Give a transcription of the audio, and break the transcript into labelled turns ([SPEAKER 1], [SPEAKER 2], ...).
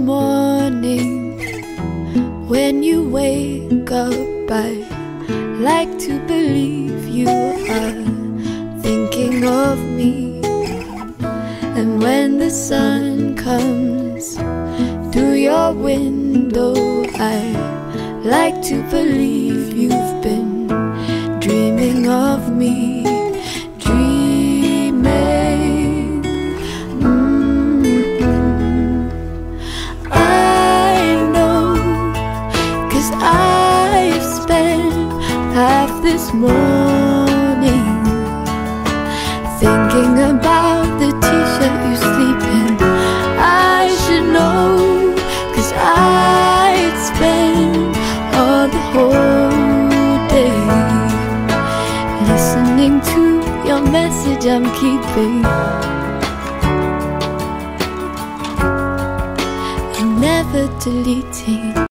[SPEAKER 1] morning, when you wake up, I like to believe you are thinking of me. And when the sun comes through your window, I like to believe you've been dreaming of me. I've spent half this morning thinking about the t-shirt you sleep in. I should know, 'cause I'd spend all the whole day listening to your message I'm keeping and never deleting.